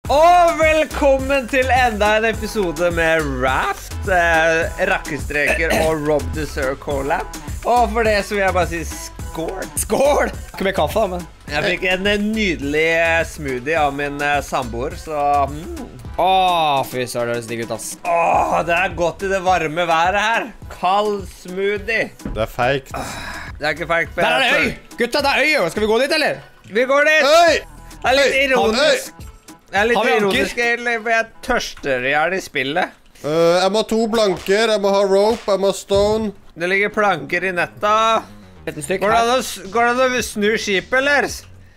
Og velkommen til enda en episode med Raft, Rakkestreker og Rob the Sir collab. Og for det så vil jeg bare si skål. Skål! Ikke med kaffe da, men jeg fikk en nydelig smoothie av min samboer, så Åh, fy søren, det digg ut, ass. Åh, det er godt i det varme været her. Kald smoothie. Det er feigt. Det er ikke feigt. Der er det øy! Gutta, det er øy, jo. Skal vi gå dit, eller? Vi går dit. Øy! Det er litt ironisk. Det er litt Har vi anker? ironisk, egentlig, for jeg tørster i hjel i spillet. Jeg må ha 2 blanker, jeg må ha rope, jeg må ha stone. Det ligger planker i netta. Et stykk Går det her. an å snu skipet, eller?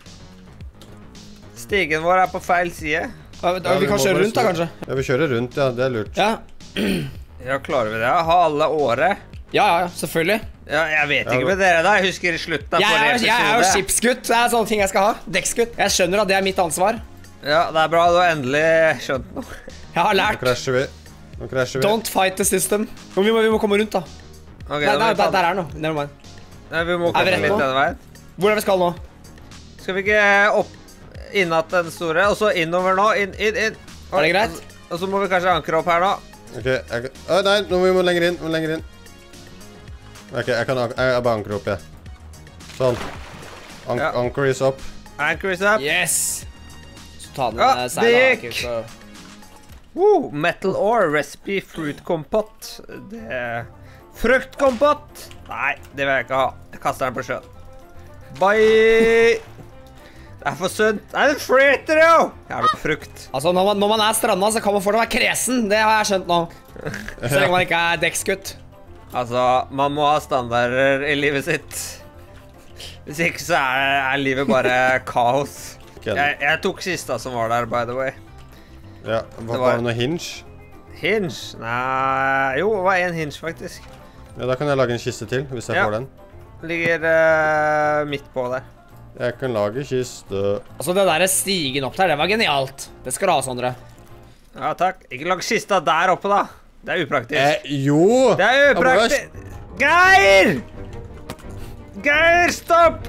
Stigen vår er på feil side. Vi kan kjøre rundt da, kanskje? Ja, vi kjører rundt, ja, det er lurt. Ja. Ja, klarer vi det? Ha alle året. Ja, selvfølgelig. Ja, jeg vet ikke med dere da. Jeg husker i slutten av forrige episode. Jeg er jo skipsgutt. Det er sånne ting jeg skal ha. Dekksgutt. Jeg skjønner at det er mitt ansvar. Ja, det er bra du har endelig skjønt noe. Jeg har Nå lært. krasjer vi. Nå krasjer vi. Don't fight the system. Men vi må komme rundt da. Ok, Nei, da må vi ta der er noe. Never mind. Nei, vi må Er vi komme rett litt nå? denne veien. Hvor er vi skal nå? Skal vi ikke opp innatt den store, og så innover nå, inn. Er det greit? Og så må vi kanskje ankre opp her nå. Ok, nei, nå må vi lenger inn, Ok, jeg bare anker opp, jeg. Sånn. Ja. Anchor is up. Anchor is up. Yes! Så ta den Ja, seilen, det da, gikk. ikke så- Woo, metal ore, recipe, fruit kompott. Fruktkompott. Nei, det vil jeg ikke ha. Jeg kaster den på sjøen. Bye. Det er for sunt. Nei, det flyter jo. Jævlig frukt. Altså, når man er stranda, så kan man få det å være kresen. Det har jeg skjønt nå. Så lenge man ikke er dekksgutt. Altså, man må ha standarder i livet sitt. Hvis ikke så er livet bare kaos. Jeg tok kista som var der, by the way. Ja, var det noe hinge? Hinge? Nei, jo, det var en hinge faktisk. Ja, da kan jeg lage en kiste til, hvis jeg Ja. får den. Ligger midt på der. Jeg kan lage kiste. Altså, det der stigen opp der, det var genialt. Det skal du ha, Sondre. Ja, takk. Ikke lag kista der oppe, da. Det er upraktisk. Jo! Det er upraktisk. Geir! Geir, stopp!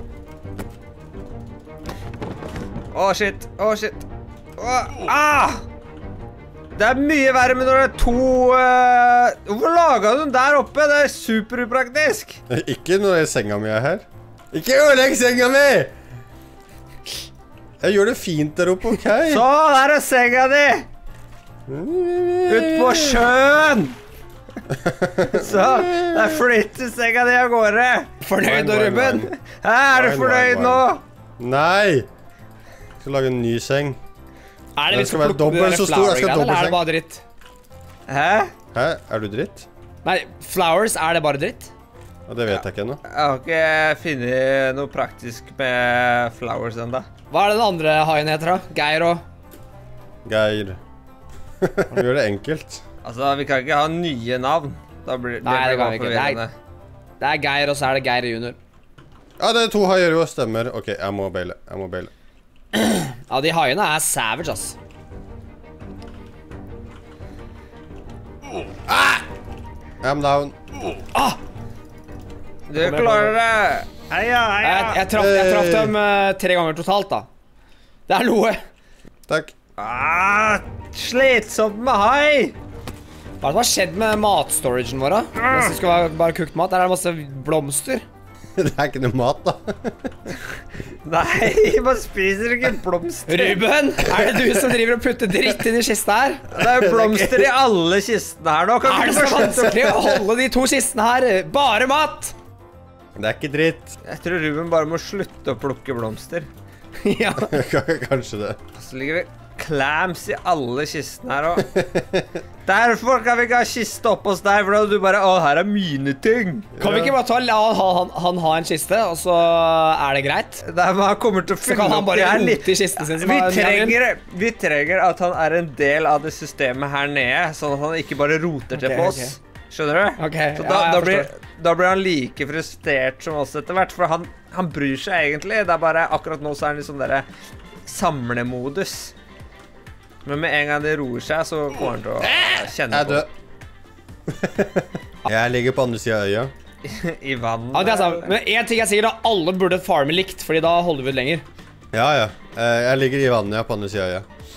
Å, shit. Å, shit. Det er mye verre med når det er 2... Hvorfor laget du den der oppe? Det er superupraktisk. Ikke når senga mi er her. Ikke ødelegg senga mi! Jeg gjør det fint der oppe, ok? Så, der er senga di! Ut på sjøen! Så, der flytter senga di av gårde. Fornøyd nå, Ruben? Er du fornøyd nå? Nei! Jeg skal lage en ny seng. Er det Den vi skal skal være plukke opp dobbelt de så der stor, jeg skal flower-greiene, eller er det dobbelt bare dritt? Hæ? Hæ? Er du dritt? Nei, flowers, er det bare dritt? Ja, det vet jeg ikke ennå. Jeg har ikke funnet noe praktisk med flowers enda. Hva er det den andre haien heter da? Geir og... Geir. Du gjør det enkelt. Altså, vi kan ikke ha nye navn. Da blir det Nei, det blir kan vi ikke. forvirrende. Det er Geir, og så er det Geir junior. Ja, det er 2 haier jo, stemmer. Ok, jeg må baile. Ja, de haiene er savage, ass. I'm down. Du klarer det! Heia, heia! Jeg traff dem 3 ganger totalt, da. Det er noe. Takk. Slitsomt med hai! Hva er det som har skjedd med matstoragen vår, da? Hvis det skal være bare kokt mat, der er det masse blomster. Det er ikke noe mat, da. Nei, man spiser ikke blomster. Ruben, er det du som driver og putter dritt inn i kista her? Det er jo blomster i alle kistene her nå. Kan Er du det ikke så bare slutte? vanskelig å holde de 2 kistene her? Bare mat! Det er ikke dritt. Jeg tror Ruben bare må slutte å plukke blomster. Ja. Kanskje det. Så ligger det clams i alle kistene her også. Derfor kan vi ikke ha kiste opp hos deg, for da er du bare, å, her er mine ting. Kan vi ikke bare la han ha en kiste, og så er det greit? Der man kommer til å Så fylle kan han opp bare de her rote i kisten sin som vi trenger at han er en del av det systemet her nede, sånn at han ikke bare roter til på oss. Skjønner du? Ok, Så ja, jeg da blir han like frustrert som oss etter hvert, for han bryr seg egentlig. Det er bare, akkurat nå så er han i sånn der samlemodus. Men med en gang det roer seg, så kommer han til å kjenne Jeg er død. Jeg ligger på andre siden av øya. I vann. Ja, det er sant. Men en ting jeg sier da, alle burde farme likt, fordi da holder vi ut lenger. Ja, ja. Jeg ligger i vannet, ja, på andre siden av øya.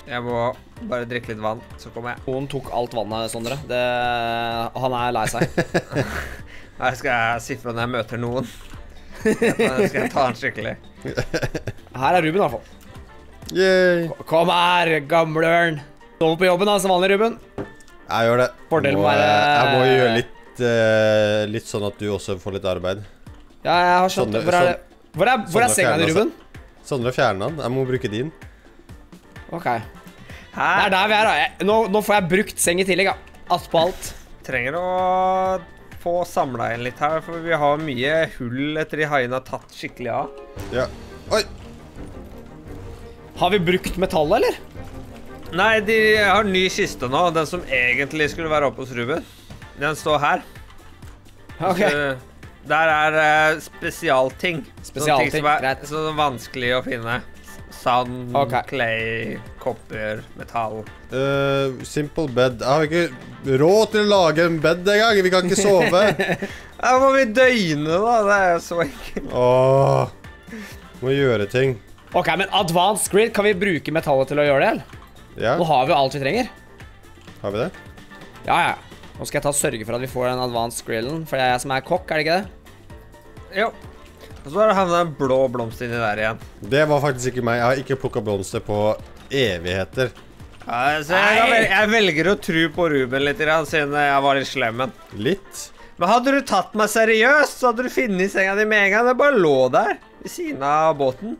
Jeg må bare drikke litt vann, så kommer jeg. Noen tok alt vannet, Sondre. Han er lei seg. Her skal jeg si fra når jeg møter noen. Skal jeg ta han skikkelig. Her er Ruben i hvert fall. Yay! Kom her, gamleørn. Stå på jobben da, som vanlig, Ruben. Jeg gjør det. Fordelen med å være- Jeg må gjøre litt sånn at du også får litt arbeid. Ja, jeg har skjønt. Hvor er senga di, Ruben? Sondre fjerner den. Jeg må bruke din. Ok. Det er der vi er da. Nå får jeg brukt seng i tillegg, ja. Alt på alt. Trenger å få samlet inn litt her, for vi har mye hull etter de haiene har tatt skikkelig av. Ja. Oi! Har vi brukt metallet, eller? Nei, de har ny kiste nå, den som egentlig skulle være oppe hos Ruben. Den står her. Ok. Så, der er spesialting. Spesialting, Sånne ting som er greit. så vanskelig å finne. Sand, Ok. clay, kopper, metall. Simple bed. Jeg har ikke råd til å lage en bed en gang. Vi kan ikke sove. Da må vi døgne da, det er så enkelt. Åh. Må gjøre ting. Ok, men advanced grid, kan vi bruke metallet til å gjøre det, eller? Ja, Nå har vi jo alt vi trenger. har vi det? Ja, ja. Nå skal jeg ta og sørge for at vi får den advanced grillen, for det er jeg som er kokk, er det ikke det? Jo. Og så har det havnet en blå blomst inni der igjen. Det var faktisk ikke meg. Jeg har ikke plukket blomster på evigheter. Ja, så jeg velger å tro på Ruben litt, siden jeg var litt slemmen. Litt. Men hadde du tatt meg seriøst, så hadde du finnet senga di med en gang. Det bare lå der, ved siden av båten.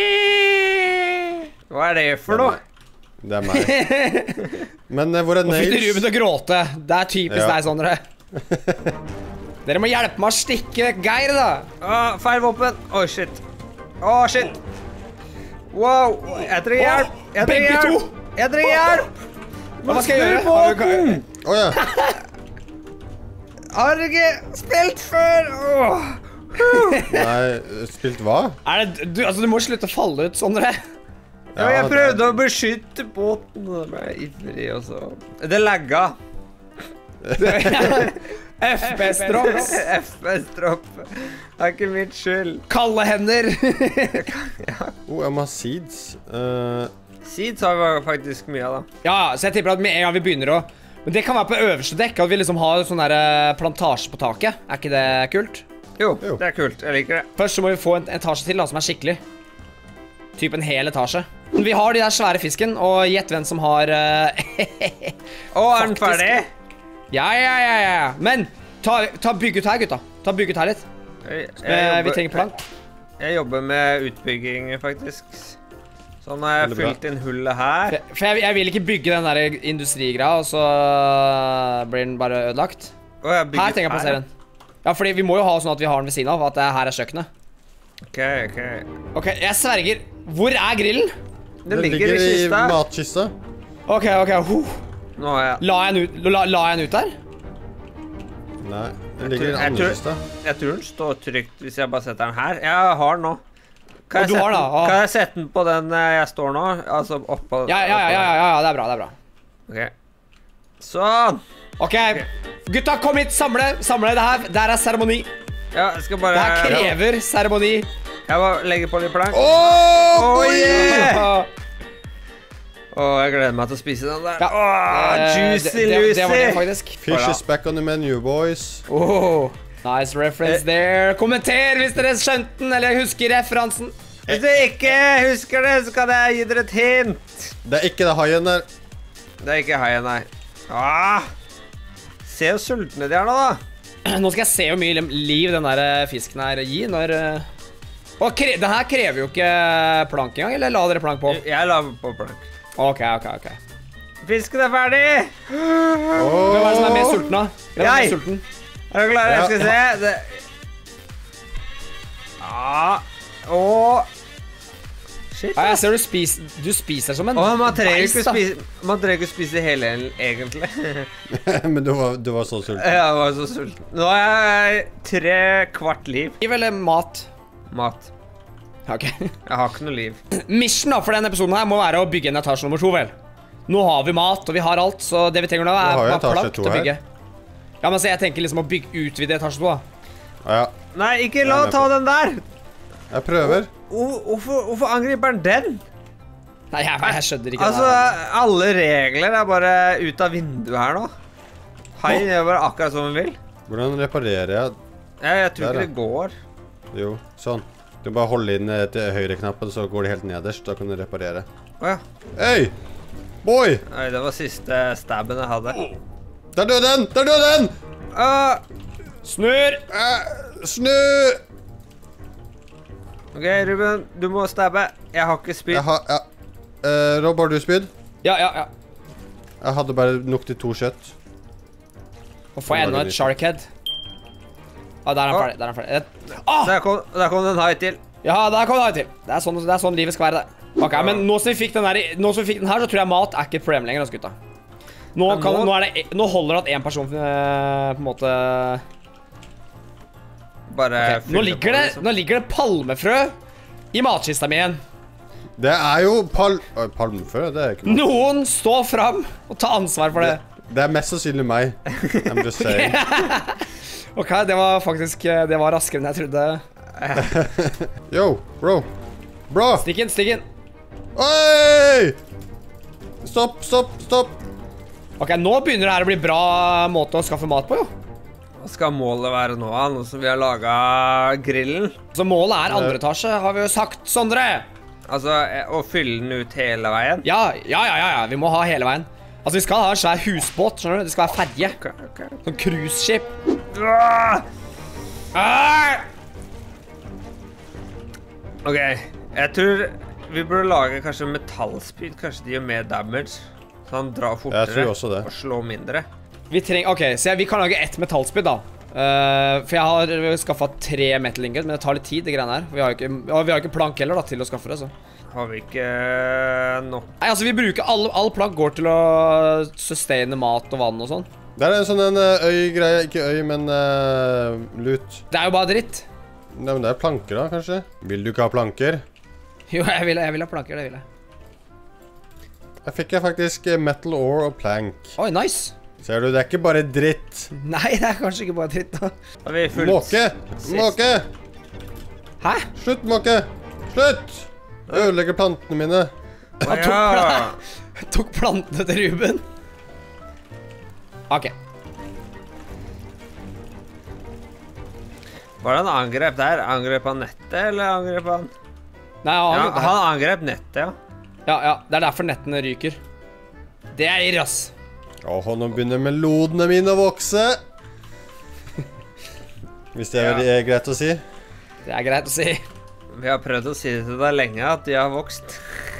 Hva er det for noe? Det er meg. Men hvor er Nå fikk Nails? Ruben til å gråte. Det er typisk Ja. deg, Sondre. Dere må hjelpe meg å stikke vekk Geir, da. Feil våpen. Oi, shit. Shit. Wow, jeg trenger hjelp. Jeg trenger begge hjelp. to. Jeg trenger hjelp. Hva skal jeg gjøre? båten. Åja. Har ikke spilt før. Nei, spilt hva? Du må slutte å falle ut, Sondre. Ja, jeg prøvde å beskytte båten, og da ble jeg ivrig, og så... Det lagga. FPS-drops. FPS-dropp. Det er ikke mitt skyld. Kalde hender. Oh, jeg må ha seeds. Seeds har vi faktisk mye av, da. Ja, så jeg tipper at med en gang vi begynner å... Men det kan være på øverste dekk, at vi liksom har sånn der plantasje på taket. Er ikke det kult? Jo, Jo. det er kult. Jeg liker det. Først så må vi få en etasje til da, som er skikkelig. Typ en hel etasje. Vi har de der svære fisken, og gjett hvem som har... Er den Faktisk. ferdig? Ja. Men, ta bygg ut her, gutta. Ta bygg ut her litt. Vi trenger plank. Jeg jobber med utbygging, faktisk. Så nå har jeg Veldig bra. fylt inn hullet her. For jeg vil ikke bygge den der industrigreia, og så blir den bare ødelagt. Og jeg har bygget Her trenger jeg å plassere den. Ja, fordi vi må jo ha sånn at vi har den ved siden av, at det her er kjøkkenet. Ok. Ok, jeg sverger. Hvor er grillen? Det ligger i kista. matkista. Ok. Nå har jeg... La jeg den ut der? Nei, den ligger i den Jeg andre tror- kista. Jeg tror den står trygt hvis jeg bare setter den her. Jeg har den nå. Kan Og du har den, da? Kan jeg sette den på den jeg står nå? Altså oppå... Ja, det er bra. Ok. Sånn. Ok, gutta, kom hit, samle det her. Der er seremoni. Ja, jeg skal Det bare... her krever seremoni. Jeg må legge på litt plank. Åh, yeah! Jeg gleder meg til å spise den der. Juicy det var det, Lucy. faktisk. Fish is back on the menu, boys. Nice reference there. Kommenter hvis dere skjønte den, eller husker referansen. Hvis du ikke husker det, så kan jeg gi dere et hint. Det er ikke det haien der. Det er ikke haien, nei. Se hvor sultne de er nå, da. Nå skal jeg se hvor mye liv den der fisken her gir når... den her krever jo ikke plank engang, eller la dere plank på? Jeg la på plank. Ok. Fisken er ferdig! Hvem er det som er mest sulten da? Hvem er Jeg! mest sulten? Er du klar? Jeg skal Ja. se. Shit, Ja, jeg ass. ser du spiser som en Man trenger beist, ikke da. man trenger ikke spise hele, egentlig. Men du var så sulten. Jeg var så sulten. Nå har jeg 3/4 liv. Liv eller mat? Mat. Ok. Jeg har ikke noe liv. Mission da for denne episjoden her må være å bygge en etasje nummer 2, vel? Nå har vi mat, og vi har alt, så det vi trenger nå Vi har jo er etasje plank 2 til å her. bygge. Ja, men så jeg tenker liksom å utvide etasje 2 da. Ja, Nei, ikke la Jeg er med ta på. den der. jeg prøver. Hvorfor angriper han den? Nei, jeg skjønner ikke Altså, det. alle regler er bare ut av vinduet her nå. Haien gjør bare akkurat som den vil. Hvordan reparerer jeg? Jeg tror Der, ikke det går. Jo, sånn. Du bare holder inn til høyre-knappen, så går det helt nederst. Da kan du reparere. Åja. Hei! Boy! Nei, det var siste stabben jeg hadde. Der døde den! Der døde den! Snur! Snu! Ok, Ruben, du må stabbe. Jeg har ikke spyd. Ja. Rob, har du spyd? Ja. Jeg hadde bare nok til 2 kjøtt. Og får jeg enda et sharkhead. Der er han ferdig. Der kom det en hai til. Ja, der kom det hai til. Det er sånn livet skal være det. Ok, men nå som vi fikk den her, så tror jeg mat er ikke et problem lenger, altså, gutta. Nå holder det at en person, på en måte... Bare Nå ligger det palmefrø i matkista mi igjen. Det er jo palmefrø, det er ikke mat. Noen stå fram og ta ansvar for det. Det er mest sannsynlig meg. I'm just saying. Ok, det var faktisk raskere enn jeg trodde. Yo, bro. Bro! Stikk inn. Oi! Stopp. Ok, nå begynner det her å bli bra måte å skaffe mat på, jo. Hva skal målet være nå, nå som vi har laget grillen? Så målet er andre etasje, har vi jo sagt, Sondre. Altså, å fylle den ut hele veien? Ja, vi må ha hele veien. Altså, vi skal ha en svær husbåt, skjønner du? Det skal være ferje. Ok. Sånn cruiseskip. Ok, jeg tror vi burde lage kanskje metallspyd. Kanskje de gjør mer damage. Så han drar fortere. Jeg tror også det. Og slår mindre. Ok, så vi kan lage ett metallspyd da. For jeg har skaffet 3 metal ingot, men det tar litt tid, det greiene her. Vi har ikke plank heller da, til å skaffe det, så. Har vi ikke nok? Nei, altså vi bruker all plank går til å sustaine mat og vann og sånn. Det er en sånn øy-greie, ikke øy, men lut. Det er jo bare dritt. Nei, men det er planker da, kanskje? Vil du ikke ha planker? Jo, jeg vil ha planker, det vil jeg. Jeg fikk faktisk metal ore og plank. Oi, nice. Ser du, det er ikke bare dritt. Nei, det er kanskje ikke bare dritt da. Har vi fullt? Måke! Hæ? Slutt, måke! Slutt! Jeg ødelegger plantene mine. Han tok plantene til Ruben. Ok. Var det en angrep der? Angrep han nettet, eller angrep han? Nei, Han angrep nettet, ja. Ja, det er derfor nettene ryker. Det er irr, ass. Åh, nå begynner melodene mine å vokse. Hvis det er greit å si. Det er greit å si. Vi har prøvd å si det til deg lenge, at de har vokst.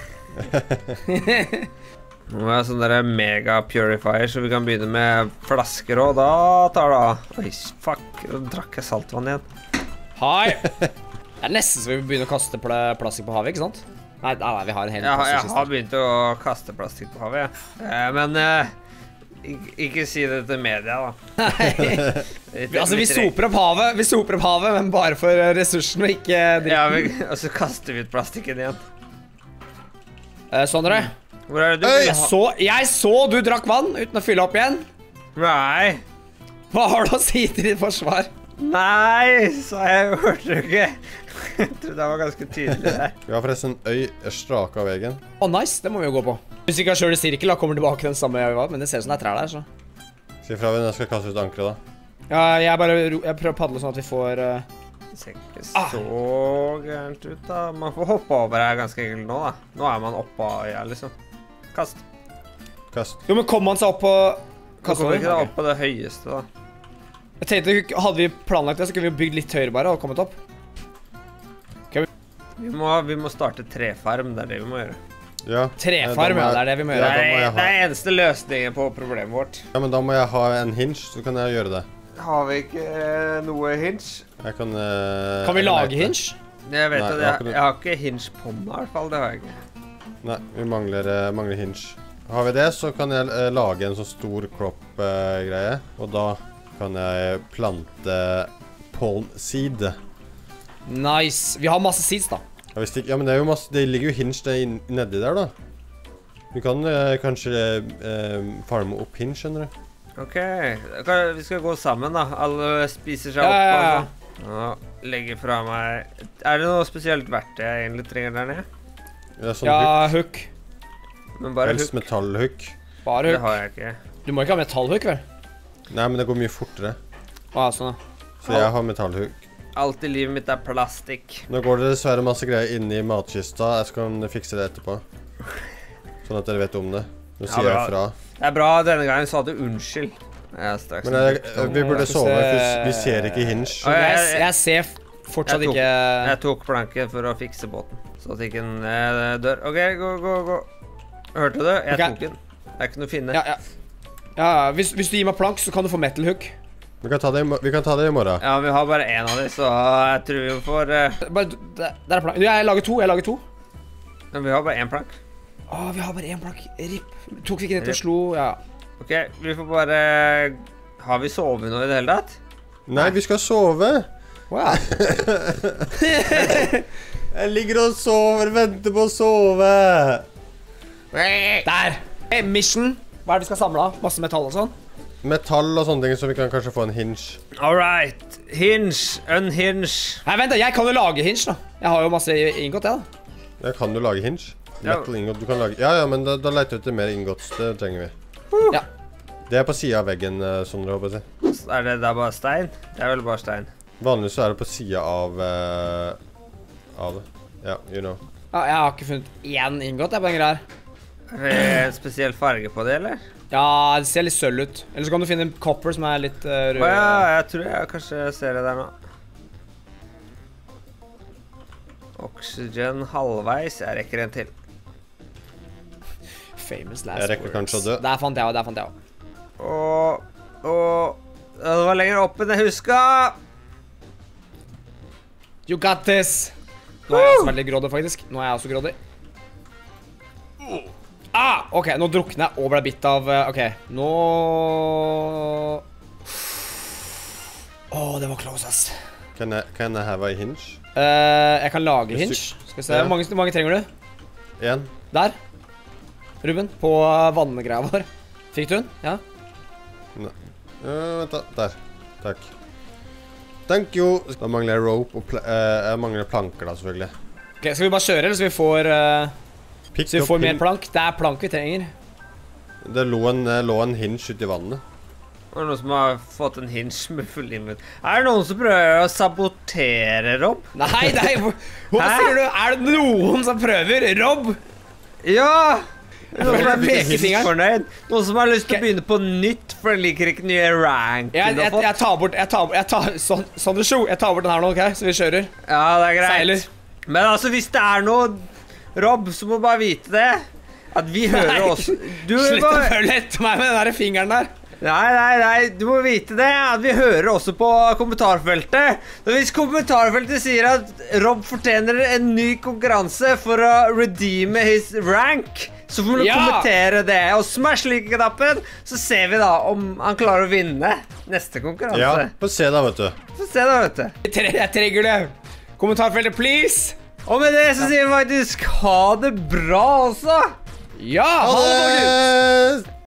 Nå er det sånn der mega purifier, så vi kan begynne med flasker, og da tar det av. Oi, fuck, nå drakk jeg saltvann igjen. Hei. Det er nesten så vi begynner å kaste plastikk på havet, ikke sant? Nei, vi har en hel Jeg har begynt å kaste plastikk på havet, ja. Men ikke si det til media, da. Nei. Altså, vi soper opp havet, men bare for ressursen og ikke dritten. Ja, og så kaster vi ut plastikken igjen. Sondre, hvor er det du? Jeg så du drakk vann uten å fylle opp igjen. Nei. Hva har du å si til ditt forsvar? Nei, så jeg hørte ikke. Jeg tror det var ganske tydelig der. Vi har forresten øy strak av veggen. Nice, det må vi jo gå på. Hvis vi ikke har kjørt i sirkel, da kommer tilbake den samme jeg var, men det ser ut som det er trær der, så. Si fra når jeg skal kaste ut ankeret da. Ja, jeg prøver å paddle sånn at vi får... Det ser ikke så gærent ut da. Man får hoppe over her ganske enkelt nå da. Nå er man oppe av øya, liksom. Kast. Jo, men kommer man seg opp på... Kommer ikke da opp på det høyeste da. Jeg tenkte, hadde vi planlagt det, så kunne vi bygd litt høyere bare og kommet opp. Vi må starte trefarm, det er det vi må gjøre. Ja. Trefarm, ja, det er det vi må gjøre. Det er eneste løsningen på problemet vårt. Ja, men da må jeg ha en hinge, så kan jeg gjøre det. Har vi ikke noe hinge? Jeg kan vi lage hinge? Jeg vet at jeg har ikke hinge på meg i hvert fall, det har jeg ikke. Nei, vi mangler hinge. Har vi det, så kan jeg lage en sånn stor crop-greie, og da kan jeg plante pollen seed. Nice. Vi har masse seeds da. Ja, men det er jo masse, det ligger jo hinge nedi der da. Vi kan kanskje farme opp hinge, skjønner du? Ok, vi skal gå sammen da. Alle spiser seg opp og legger fra meg. Er det noe spesielt verktøy jeg egentlig trenger der nede? Ja, hook. Men bare Helst hook. metallhook. Bare Det hook. har jeg ikke. Du må ikke ha metallhook, vel? Nei, men det går mye fortere. Sånn da. Så jeg har metallhook. Alt i livet mitt er plastikk. Nå går det dessverre masse greier inn i matkista. Jeg skal fikse det etterpå. Sånn at dere vet om det. Nå sier bra. jeg fra. Det er bra, denne gangen sa du unnskyld. Jeg er straks Men vi burde sove, for vi ser ikke Hinge. Jeg ser fortsatt ikke... Jeg tok planken for å fikse båten, så at ikke den dør. Ok, gå. Hørte du? Jeg tok den. Det er ikke noe å finne. Ja, hvis du gir meg plank, så kan du få metal hook. Vi kan ta det i morgen. Ja, vi har bare en av dem, så jeg tror vi får... Der er plank. Jeg lager to. Men vi har bare en plank. Vi har bare en plank. Rip. Tok vi ikke ned til å slå, ja. Ok, vi får bare... Har vi sovet nå i det hele tatt? Nei, vi skal sove. Wow. Jeg ligger og sover, venter på å sove. Der. Mission. Hva er det du skal samle av? Masse metall og sånn? Metall og sånne ting, så vi kan kanskje få en hinge. Alright. Hinge. Unhinge. Nei, vent da. Jeg kan jo lage hinge da. Jeg har jo masse ingot, jeg da. Ja, kan du lage hinge? Ja. Metal ingot, du kan lage... Ja, men da leter vi etter mer ingots, det trenger vi. Ja. Det er på siden av veggen, Sondre, håper jeg. Er det da bare stein? Det er vel bare stein. Vanligvis så er det på siden av det. Ja, you know. Ja, jeg har ikke funnet én ingot, jeg på den greia her. Er det en spesiell farge på det, eller? Ja, det ser litt sølv ut. Eller så kan du finne en copper som er litt rød. Ja, jeg tror jeg kanskje ser det der nå. Oxygen halvveis. Jeg rekker en til. Famous last Jeg rekker kanskje å dø. Der fant jeg også. Det var lenger opp enn jeg husker. You got this. Nå er jeg også veldig grådig, faktisk. Nå er jeg også grådig. Ok, nå drukner jeg og ble bitt av... Ok, nå... det var close, ass. Can I have a hinge? Jeg kan lage hinge. Skal vi se, hvor mange trenger du? En. Der. Ruben, på vannegreia vår. Fikk du den? Ja. Nei. Vent da, der. Takk. Thank you. Da mangler jeg rope, og jeg mangler planker da, selvfølgelig. Ok, skal vi bare kjøre, eller så vi får... Så vi får mer plank. Det er plank vi trenger. Det lå en hinge ute i vannet. Det er noen som har fått en hinge med full inventar. Er det noen som prøver å sabotere Rob? Nei, hva sier du? Er det noen som prøver? Rob? Ja! Noen som er Pekefingeren. misfornøyd. Noen som har lyst til å begynne på nytt, for de liker ikke nye rank Jeg tar bort Sondre Sjo, jeg tar bort den her nå, ok? Så vi kjører. Ja, det er greit. Seiler. Men altså, hvis det er noe Rob, så må du bare vite det. At vi hører også Slutt å følge etter meg med den der fingeren der. Nei, du må vite det. At vi hører også på kommentarfeltet. Så hvis kommentarfeltet sier at Rob fortjener en ny konkurranse for å redeeme his rank, så får du kommentere det. Og smash like-knappen, så ser vi da om han klarer å vinne neste konkurranse. Ja, få se da, vet du. Jeg trenger det. Kommentarfeltet, please. Og med det så sier vi faktisk ha det bra også. Ja, ha det, folkens.